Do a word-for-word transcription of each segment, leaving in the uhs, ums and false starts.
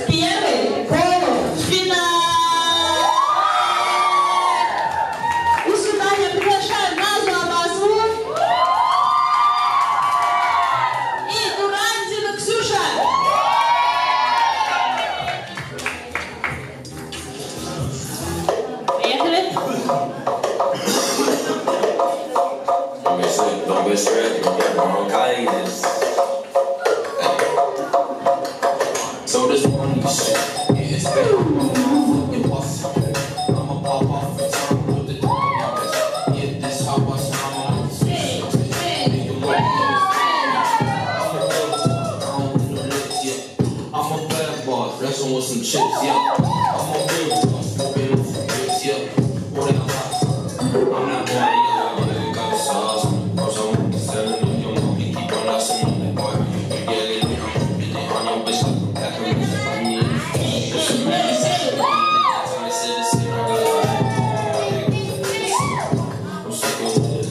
Первый полуфинал. И сюда я приглашаю Назу Абасову и Дурандину Ксюша. Поехали. Don't be stressed, don't get wrong kindness. So this one shit, yeah, it's better. It was. I'ma pop off the tongue with the dog. Yeah, this how I sound. I'm a bad boss, wrestling with some chips, yeah. I'm a real boss, smoking with some chips, yeah. What am I? I'm not going to got the sauce. Cause I'm selling on your mom, you keep on asking on that boy. You get it, I'm getting on your bitch like a pack of music. I mean, it's a mess. I said this shit, I got it. I'm sick of it.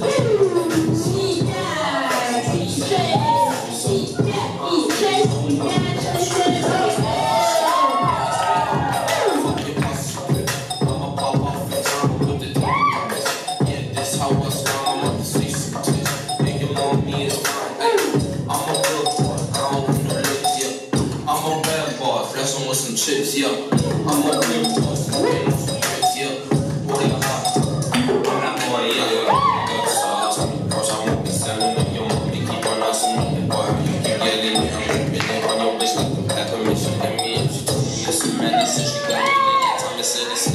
With some chips, yeah. I'm a real boss, smoking with some chips, yeah. What am I? I'm not going, yeah. Got the sauce, cause I won't be selling on your mom. You keep on asking on the boy. You keep yelling, I'm ripping it on your bitch like a pack of me. She let me in, she told me it's a madness, and she got me in that time to say this.